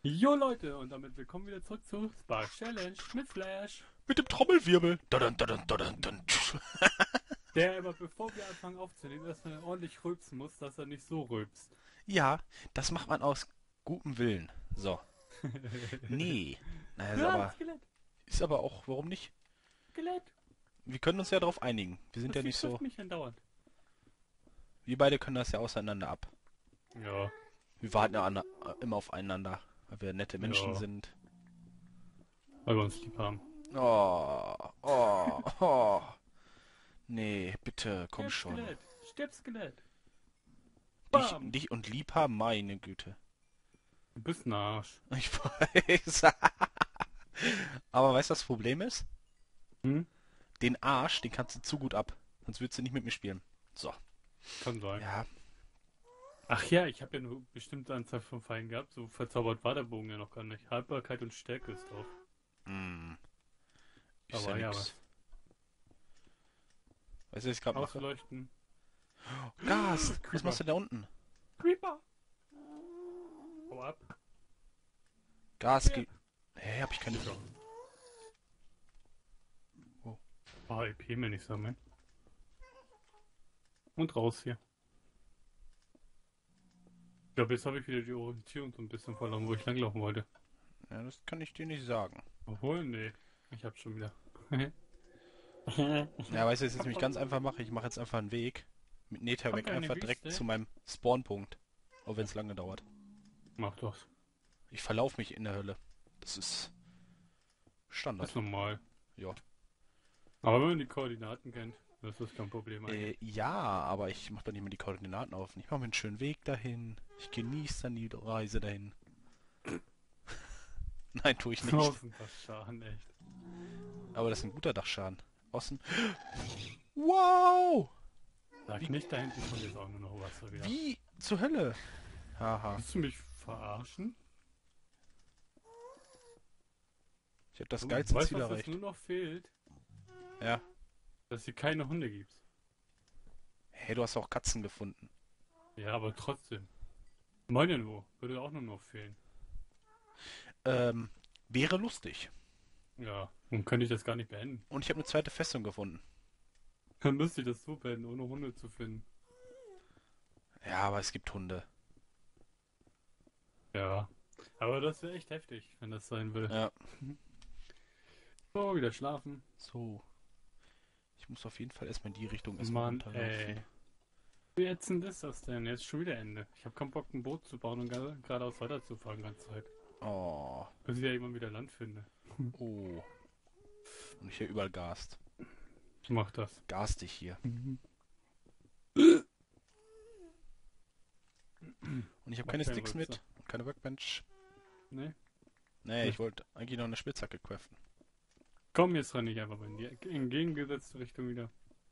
Jo Leute, und damit willkommen wieder zurück zu Spark Challenge mit Flash. Mit dem Trommelwirbel. Dadun, dadun, dadun, dadun. Der aber bevor wir anfangen aufzunehmen, erstmal ordentlich rülpsen muss, dass er nicht so rülpst. Ja, das macht man aus gutem Willen. So. Nee. Naja, Ja, Skelett, ist aber auch, warum nicht? Skelett. Wir können uns ja darauf einigen. Wir sind Das ja Vieh nicht so. trifft mich andauernd. Wir beide können das ja auseinander ab. Ja, Wir warten ja immer aufeinander, weil wir nette Menschen ja, sind. weil wir uns lieb haben. Oh, oh, oh. Nee, bitte, komm Stirb, schon. Skelett, stirb, Skelett. Dich, Bam. dich und lieb haben, meine Güte. Du bist ein Arsch. Ich weiß. Aber weißt du, was das Problem ist? Hm? Den Arsch, den kannst du zu gut ab. Sonst würdest du nicht mit mir spielen. So. Kann sein. Ja. Ach ja, ich habe ja nur bestimmte Anzahl von Pfeilen gehabt. So verzaubert war der Bogen ja noch gar nicht. Haltbarkeit und Stärke ist drauf. Hm. Ist ja Aber ja, nix. Weißt du, was ich gerade mache? ausleuchten. Gas! Was Creeper. machst du da unten? Creeper. Hau ab. Gas Stirb. geht. Hä, hab ich keine. Oh. Oh, EP mir nicht sammeln. Und raus hier. Ich glaube, jetzt habe ich wieder die Orientierung so ein bisschen verloren, wo ich langlaufen wollte. Ja, das kann ich dir nicht sagen. Obwohl, nee. Ich hab's schon wieder. Ja, weißt du, was ich jetzt nämlich ganz einfach mache? Ich mache jetzt einfach einen Weg. Mit Kommt Netherrack eine einfach direkt Wüste? zu meinem Spawnpunkt. Auch wenn es lange dauert. Mach das. Ich verlaufe mich in der Hölle. Das ist Das ist Standard. normal. Ja. Aber wenn man die Koordinaten kennt, das ist kein Problem eigentlich. Ja, aber ich mache doch nicht mal die Koordinaten auf. Ich mache mir einen schönen Weg dahin. Ich genieße dann die Reise dahin. Nein, tue ich nicht. Tausend das Schaden, echt. Aber das ist ein guter Dachschaden. Außen. Wow! Sag nicht, da hinten kommt jetzt auch nur noch Wasser wieder. Wie zur Hölle? Haha. Willst du mich verarschen? Ich habe das Du geilste weißt, Ziel was jetzt erreicht. nur noch fehlt? Ja. Dass hier keine Hunde gibt. Hey, du hast auch Katzen gefunden. Ja, aber trotzdem. Meine nur. Würde auch nur noch fehlen. Ähm, wäre lustig. Ja, und könnte ich das gar nicht beenden. Und ich habe eine zweite Festung gefunden. Dann müsste ich das so beenden, ohne Hunde zu finden. Ja, aber es gibt Hunde. Ja. Aber das wäre echt heftig, wenn das sein würde. Ja. So, wieder schlafen. So. Ich muss auf jeden Fall erstmal in die Richtung erstmal Mann, runterlaufen. ey. Wie ätzend ist das denn? Jetzt schon wieder Ende. Ich habe keinen Bock, ein Boot zu bauen und geradeaus weiterzufahren die ganze Zeit. Oh. Bis ich ja irgendwann wieder Land finde. Oh. Und ich hier überall gast. Ich mach das. Garstig hier. Mhm. Und ich habe Mach keine keinen Sticks Rülpser. mit. Und keine Workbench. Ne? Nee, Hm. ich wollte eigentlich noch eine Spitzhacke craften. Komm, jetzt renne ich einfach mal in die entgegengesetzte Richtung wieder.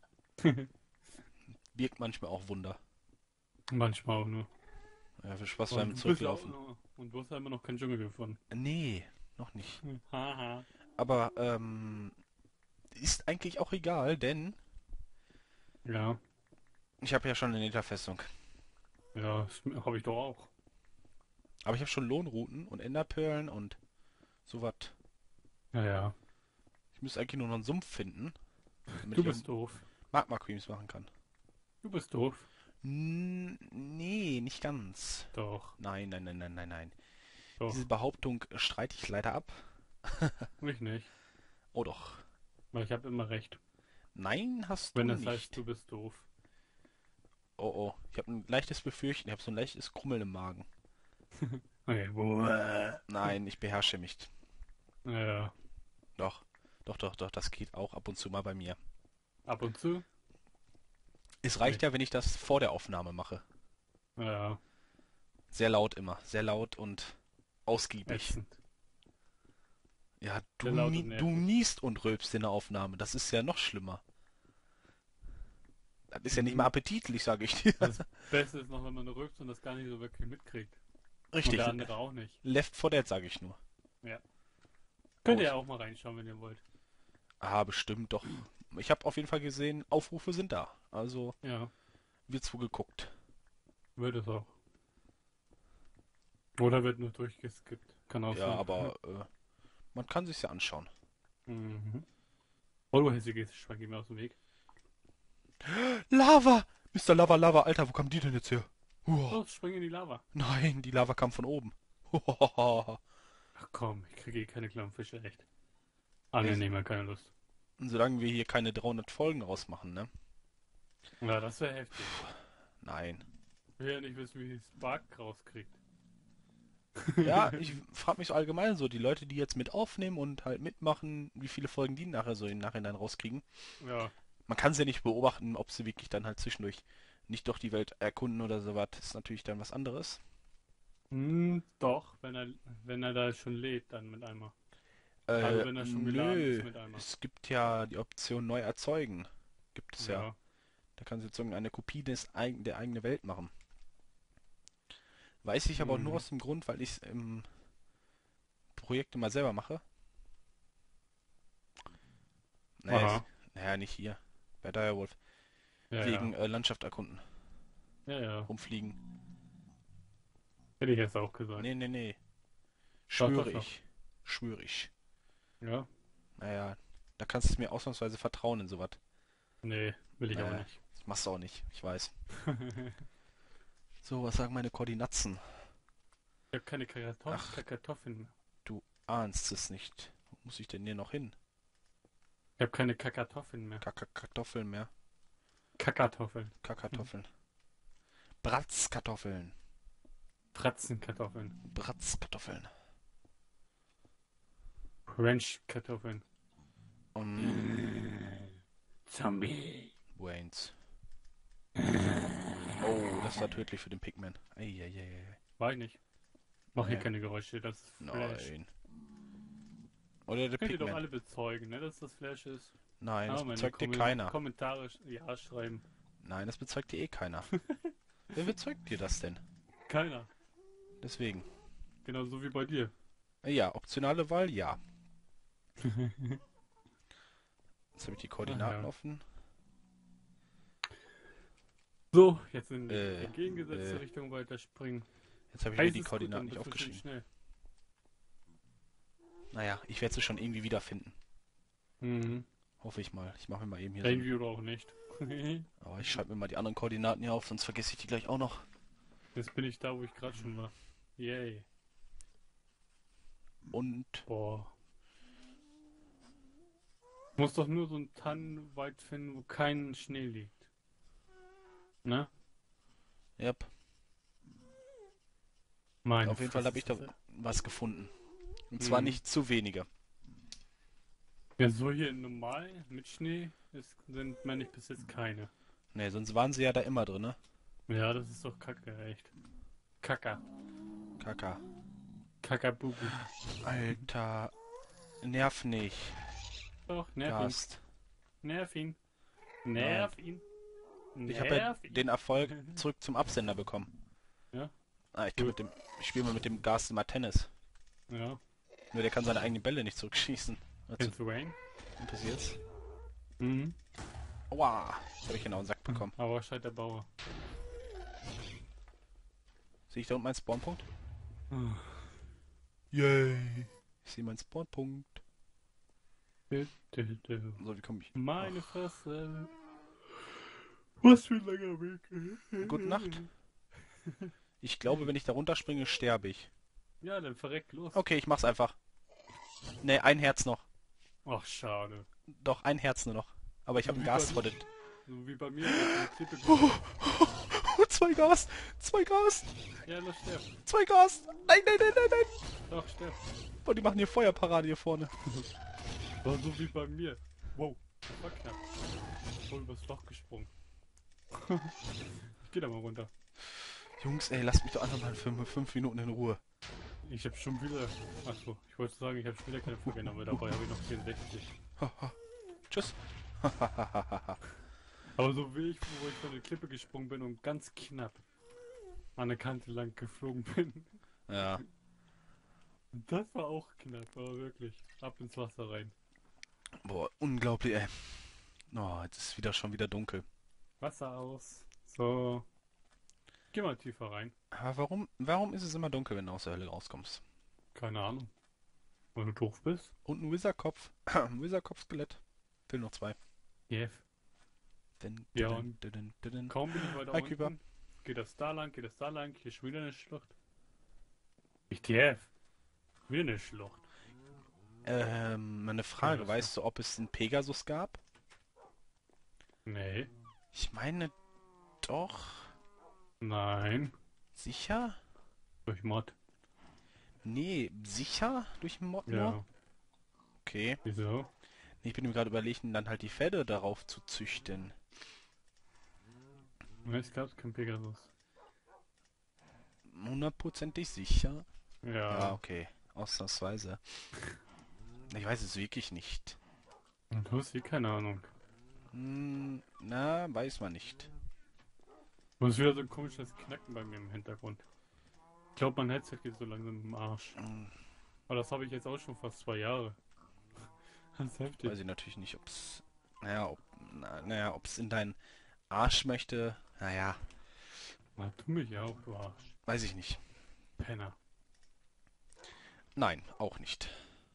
Birgt manchmal auch Wunder. Manchmal auch nur. Ja, viel Spaß beim Und du bist ja auch Zurücklaufen. und du hast ja immer noch keinen Dschungel gefunden. Nee, noch nicht. Haha. Aber, ist eigentlich auch egal, denn Ja, ich habe ja schon eine Netherfestung. ja, das habe ich doch auch. Aber ich habe schon Lohnrouten und Enderperlen und sowas. Ja, ja. Ich müsste eigentlich nur noch einen Sumpf finden, damit Du ich bist auch doof. Magma Creams machen kann. Du bist doof. Nee, nicht ganz. Doch, Nein, nein, nein, nein, nein, nein. doch. Diese Behauptung streite ich leider ab. Ich nicht. Oh doch. Weil ich habe immer recht. Nein, hast du Wenn das heißt, nicht. du bist doof. Oh oh. Ich habe ein leichtes Befürchten. Ich habe so ein leichtes Krummeln im Magen. Okay. Nein, ich beherrsche mich. Ja, Doch. Doch, doch, doch. Das geht auch ab und zu mal bei mir. ab und zu. Es reicht Nicht. ja, wenn ich das vor der Aufnahme mache. Ja, Sehr laut immer. Sehr laut und ausgiebig. ätzend. Ja, Sehr laut und du nervig. niest und rülpst in der Aufnahme. Das ist ja noch schlimmer. Das ist ja nicht mal Mhm. appetitlich, sage ich dir. Das Beste ist noch, wenn man rülpst und das gar nicht so wirklich mitkriegt. Und Richtig. der andere auch nicht. Left 4 Dead, sage ich nur. Ja. Könnt ihr Groß. ja auch mal reinschauen, wenn ihr wollt. Ah, bestimmt doch. Ich habe auf jeden Fall gesehen, Aufrufe sind da. Also Ja, wird's wohl geguckt. wird es auch. Oder wird nur durchgeskippt. Kann auch Ja, sein. aber man kann sich's ja anschauen. Mhm. Oh, du hässiges Schwein, geh mir aus dem Weg. Lava! Mr. Lava Lava, Alter, wo kam die denn jetzt her? Oh, spring in die Lava. Nein, die Lava kam von oben. Ach komm, ich kriege eh keine Clownfische, echt. Ah, ne, Nee, nehmen wir keine Lust. solange wir hier keine 300 Folgen rausmachen, ne? Ja, das wäre heftig. Nein. Ich will ja nicht wissen, wie Spark rauskriegt. Ja, ich frage mich so allgemein so, die Leute, die jetzt mit aufnehmen und halt mitmachen, wie viele Folgen die nachher so im Nachhinein rauskriegen. Ja. Man kann es ja nicht beobachten, ob sie wirklich dann halt zwischendurch nicht doch die Welt erkunden oder sowas. Ist natürlich dann was anderes. Doch, wenn er da schon lädt, dann mit einmal. Also wenn er schon geladen ist Nö. mit einmal. Es gibt ja die Option neu erzeugen. Gibt es ja. Ja. Da kannst du jetzt eine Kopie der eigenen Welt machen. Weiß ich aber auch nur Mhm. aus dem Grund, weil ich es im Projekt immer selber mache. Naja, Aha. naja, nicht hier. Bei Direwolf. Ja, Wegen ja. Landschaft erkunden. Ja, ja. Rumfliegen. Hätte ich jetzt auch gesagt. Nee, nee, nee. Doch, Schwöre doch, doch. ich. Schwöre ich. Ja. Naja, da kannst du mir ausnahmsweise vertrauen in sowas. Nee, will ich auch Naja, nicht. das machst du auch nicht. Ich weiß. So, was sagen meine Koordinaten? Ich habe keine Ach, Kartoffeln mehr. du ahnst es nicht. Wo muss ich denn hier noch hin? Ich habe keine Kartoffeln mehr. Kartoffeln mehr. Kackkartoffeln. Kartoffeln. Bratzkartoffeln. Fratzenkartoffeln. Bratzkartoffeln. Ranchkartoffeln. Zombie. Waynes. Oh, das war tödlich für den Pigman. Eieiei. War ich nicht. Mach hier Naja. keine Geräusche, das ist Flash. Nein. Oder der Könnt ihr doch Pigman. alle bezeugen, ne, dass das Flash ist? Nein, das Ah, meine bezeugt dir keiner. Kommentare ja schreiben. Nein, das bezeugt dir eh keiner. Wer bezeugt dir das denn? Keiner. Deswegen. Genauso wie bei dir. Ja, optionale Wahl, ja. Jetzt habe ich die Ach Koordinaten ja. offen. So, jetzt in die Äh, entgegengesetzte äh. Richtung weiterspringen. Jetzt habe ich mir Heiß die ist gut, Koordinaten dann nicht bist du schön aufgeschrieben. schnell. Naja, ich werde sie schon irgendwie wiederfinden. Mhm. Hoffe ich mal. Ich mache mir mal eben hier Irgendwie oder auch nicht. Aber ich schreibe mir mal die anderen Koordinaten hier auf, sonst vergesse ich die gleich auch noch. Jetzt bin ich da, wo ich gerade schon war. Yay. Und Boah. Muss doch nur so ein Tannenwald finden, wo kein Schnee liegt. Ne? yep, Meine auf jeden Fall Fresse habe ich ist da das- was gefunden. Und zwar Mhm. nicht zu wenige. Ja, so hier normal mit Schnee sind, meine ich, bis jetzt keine. Ne, sonst waren sie ja da immer drin, ne? Ja, das ist doch kacke, echt. Kacka. Kaka. Kakabubu. Alter, nerv nicht. Doch, nerv ihn. Gast. Nerv ihn. Nein. Nerv ihn. Ich habe ja Nerv ihn. den Erfolg zurück zum Absender bekommen. Ja? Ah, ich spiele mal mit dem Gast immer Tennis. Ja. Nur der kann seine eigenen Bälle nicht zurückschießen. Was Kennst du Wayne? passiert's? Mhm. Aua, jetzt habe ich genau einen Sack bekommen. Aber scheit der Bauer. Sehe ich da unten meinen Spawnpunkt? Ah. Yay. Ich sehe meinen Spawnpunkt. So, wie komme ich? Meine Fresse. Was für ein langer Weg. Gute Nacht. Ich glaube, wenn ich da runterspringe, sterbe ich. Ja, dann verreckt los. Okay, ich mach's einfach. Ne, ein Herz noch. Ach, schade. Doch, ein Herz nur noch. Aber ich habe einen Gas vor den... So wie bei mir. Mit der Klippe. Zwei Gas! Zwei Gas! Ja, los, sterb. Zwei Gas! Nein, nein, nein, nein, nein! Doch, sterb. Oh, die machen hier Feuerparade hier vorne. War so wie bei mir. Wow, das war knapp. Voll übers Loch gesprungen. Ich geh da mal runter. Jungs, ey, lasst mich doch einfach mal für 5 Minuten in Ruhe. Ich hab schon wieder. Achso, ich wollte sagen, ich habe schon wieder keine Folge, aber dabei habe ich noch 64. Tschüss. Aber so wie ich, wo ich von der Klippe gesprungen bin und ganz knapp an der Kante lang geflogen bin. Ja. Das war auch knapp, aber wirklich. Ab ins Wasser rein. Boah, unglaublich, ey. Oh, jetzt ist schon wieder dunkel. Wasser aus. So. Geh mal tiefer rein. Aber warum ist es immer dunkel, wenn du aus der Hölle rauskommst? Keine Ahnung. Wenn du doof bist. Und ein Wizardkopf. Ein Wizardkopf-Skelett. Fehlen noch zwei. Jeff. Din, Ja, didin, und didin, didin. kaum bin ich weiter Hi, Küper. unten. Geht das da lang, hier ist wieder eine Schlucht. Ich Jeff. Wieder eine Schlucht. Eine Frage. Weißt du, ob es einen Pegasus gab? Nee. Ich meine doch. Nein. Sicher? Durch Mod. Nee, sicher? Durch den Mod nur? Ja. Okay. Wieso? Ich bin mir gerade überlegen, dann halt die Pferde darauf zu züchten. Ich glaube, es kein Pegasus. Hundertprozentig sicher? Ja, Ja. okay. Ausnahmsweise. Ich weiß es wirklich nicht. Und du hast eh keine Ahnung. Na, weiß man nicht. Und es ist wieder so ein komisches Knacken bei mir im Hintergrund. Ich glaube, mein Headset geht so langsam im Arsch. Aber das habe ich jetzt auch schon fast 2 Jahre. Das ist heftig. Weiß ich natürlich nicht, ob's. Naja, ob's in deinen Arsch möchte. Naja, Na, tu mich auch, du Arsch. weiß ich nicht. Penner. Nein, auch nicht.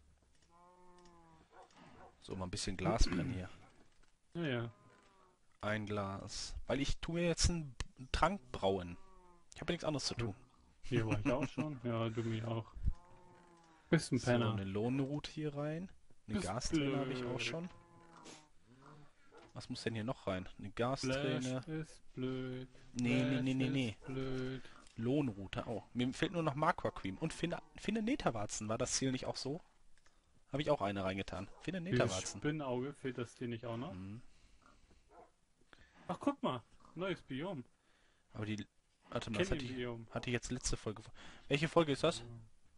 So, mal ein bisschen Glas brennen hier. Ja, ja. Ein Glas. Weil ich tue mir jetzt einen Trank brauen. Ich habe ja nichts anderes zu tun. Hier war ich auch schon. Ja, du mich auch. Bist ein So, Penner. eine Lohnroute hier rein. Eine Bist Gasträne habe ich auch blöd. schon. Was muss denn hier noch rein? Eine Flash Gasträne. ist blöd. Nee. Ist blöd. Lohnroute auch. Mir fehlt nur noch Marqua Cream. Und Finne Netherwarzen. War das Ziel nicht auch so? Habe ich auch eine reingetan. Finne Dieses Netherwarzen. Spinnauge, fehlt das dir nicht auch noch? Mhm. Ach, guck mal. Neues Biom. Aber die... Warte mal, das Canyon-Biom. hatte ich jetzt letzte Folge. Welche Folge ist das?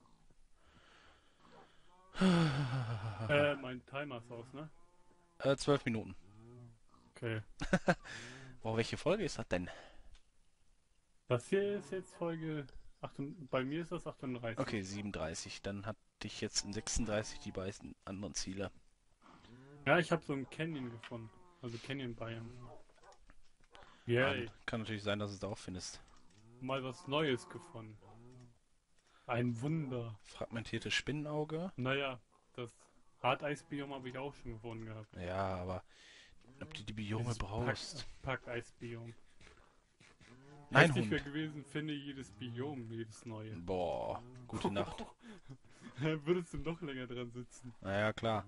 Mein Timer ist aus, ne? 12 Minuten. Okay. Boah, welche Folge ist das denn? Das hier ist jetzt Folge 8, bei mir ist das 38. Okay, 37. Dann hatte ich jetzt in 36 die beiden anderen Ziele. Ja, ich habe so einen Canyon gefunden. Also Canyon Biome. Ah, Yay. kann natürlich sein, dass du es da auch findest. Mal was Neues gefunden. Ein Wunder. Fragmentierte Spinnenauge. Naja, das Harteisbiom habe ich auch schon gefunden gehabt. Ja, aber ob du die Biome Dieses brauchst. Packeisbiom. Nein, Hässlich wäre Hund. gewesen, finde jedes Biom, jedes neue. Boah, gute Nacht. Würdest du noch länger dran sitzen. Naja, klar.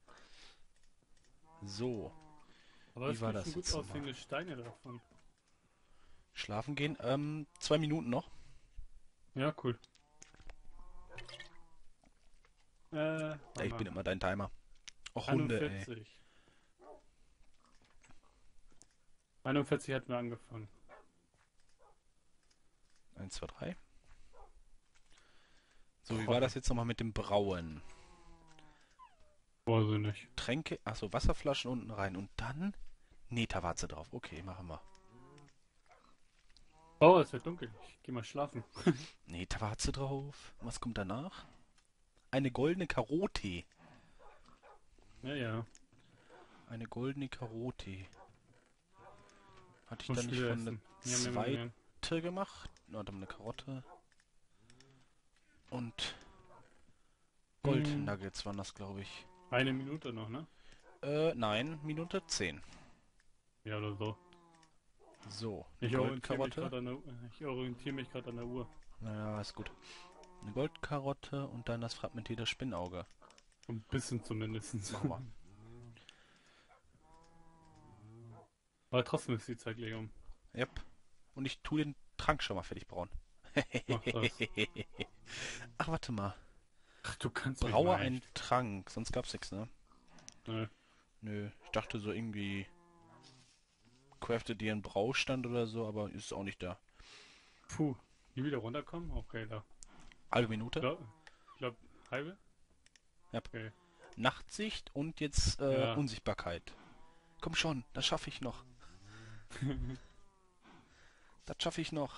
So, Aber Wie es war gibt das schon gut jetzt nochmal? aussehende Steine davon. schlafen gehen. 2 Minuten noch. Ja, cool. Ja, ich bin immer dein Timer. Och, Hunde, ey. 41. 41 hatten wir angefangen. 1, 2, 3. So, wie war das jetzt nochmal mit dem Brauen? Weiß ich nicht. Tränke, achso, Wasserflaschen unten rein und dann Netherwarze drauf. Okay, machen wir. Oh, es wird dunkel. Ich geh mal schlafen. Netherwarze drauf. Was kommt danach? Eine goldene Karotte. Ja, ja. Eine goldene Karotte. Hatte ich Muss da nicht wieder von eine essen. Jam, jam, jam. zweite gemacht? Warte mal, eine Karotte. Und Goldnuggets waren das, glaube ich. 1 Minute noch, ne? Nein, Minute 10. Ja, oder so. So, eine Ich orientiere mich Goldkarotte. gerade an der Uhr. Naja, ist gut. Eine Goldkarotte und dann das fragmentierte Spinnauge. Ein bisschen zumindest. Machen wir. Aber trotzdem ist die Zeit leer um. Yep. Und ich tue den Trank schon mal fertig brauen. Mach das. Ach, warte mal. Ach, du kannst mich Braue mal einen echt. Trank, sonst gab's nichts, ne? Nö. Nö, ich dachte so irgendwie craftet dir einen Braustand oder so, aber ist auch nicht da. Puh. Hier wieder runterkommen? Okay, da. Halbe Minute. Ich glaub, halbe? Ja. Okay. Nachtsicht und jetzt Ja. Unsichtbarkeit. Komm schon, das schaffe ich noch. Das schaffe ich noch.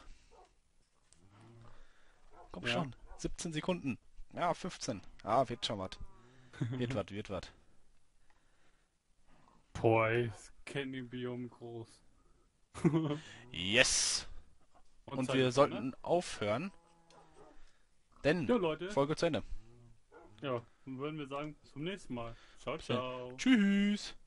Komm Ja. schon, 17 Sekunden. Ja, 15. Ah, wird schon was. Wird was. Boah, ey, das Canyon-Biom groß. Yes! Und und Zeit wir ist, sollten aufhören, denn Ja, Leute. Folge zu Ende. Ja, dann würden wir sagen, bis zum nächsten Mal. Ciao, ciao. Tschüss.